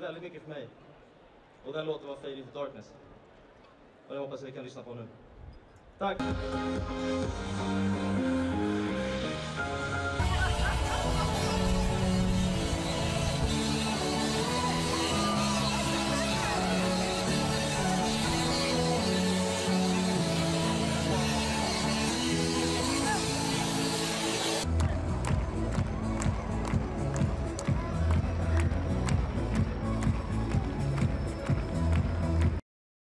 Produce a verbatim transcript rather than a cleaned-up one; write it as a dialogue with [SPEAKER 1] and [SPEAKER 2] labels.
[SPEAKER 1] väldigt mycket för mig. Och den låten var Fade into Darkness. Och jag hoppas att vi kan lyssna på nu. Tack!